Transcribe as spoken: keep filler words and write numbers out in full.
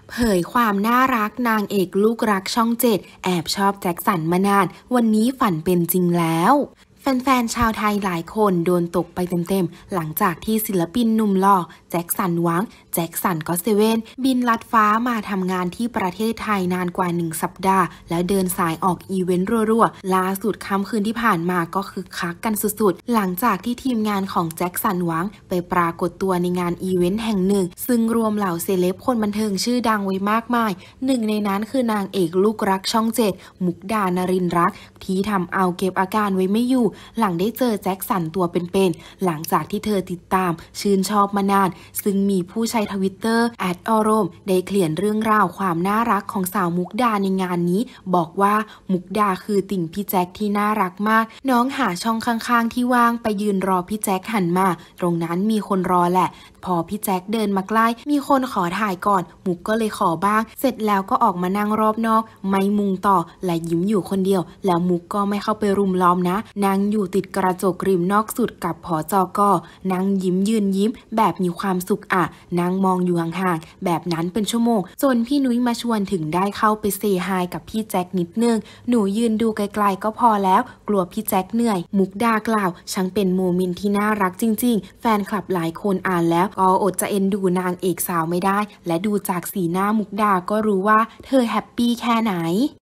เผยความน่ารักนางเอกลูกรักช่องเจ็ดแอบชอบแจ็คสันมานานวันนี้ฝันเป็นจริงแล้วแฟนๆชาวไทยหลายคนโดนตกไปเต็มๆหลังจากที่ศิลปินหนุ่มหล่อแจ็คสันหวังแจ็คสันก็เซเว่นบินลัดฟ้ามาทำงานที่ประเทศไทยนานกว่าหนึ่งสัปดาห์แล้วเดินสายออกอีเวนต์รัวๆล่าสุดค่ำคืนที่ผ่านมาก็คือคักกันสุดๆหลังจากที่ทีมงานของแจ็คสันหวังไปปรากฏตัวในงานอีเวนต์แห่งหนึ่งซึ่งรวมเหล่าเซเลบคนบันเทิงชื่อดังไว้มากมายหนึ่งในนั้นคือนางเอกลูกรักช่องเจ็ดมุกดานรินทร์รักที่ทำเอาเก็บอาการไว้ไม่อยู่หลังได้เจอแจ็คสันตัวเป็นๆหลังจากที่เธอติดตามชื่นชอบมานานซึ่งมีผู้ใช้ทวิตเตอร์แอดออโรมได้เขียนเรื่องราวความน่ารักของสาวมุกดาในงานนี้บอกว่ามุกดาคือติ่งพี่แจ็คที่น่ารักมากน้องหาช่องข้างๆที่ว่างไปยืนรอพี่แจ็คหันมาตรงนั้นมีคนรอแหละพอพี่แจ็คเดินมาใกล้มีคนขอถ่ายก่อนมุกก็เลยขอบ้างเสร็จแล้วก็ออกมานั่งรอบนอกไม่มุงต่อและยิ้มอยู่คนเดียวแล้วมุกก็ไม่เข้าไปรุมล้อมนะนั่งอยู่ติดกระจกริมนอกสุดกับผอจกนั่งยิ้มยืนยิ้มแบบมีความสุขอ่ะนั่งมองอยู่ห่างๆแบบนั้นเป็นชั่วโมงจนพี่นุ้ยมาชวนถึงได้เข้าไปเซฮายกับพี่แจ็คนิดนึงหนูยืนดูไกลๆก็พอแล้วกลัวพี่แจ็คเหนื่อยมุกดากล่าวช่างเป็นโมเมนต์ที่น่ารักจริงๆแฟนคลับหลายคนอ่านแล้วก็อดจะเอ็นดูนางเอกสาวไม่ได้และดูจากสีหน้ามุกดาก็รู้ว่าเธอแฮปปี้แค่ไหน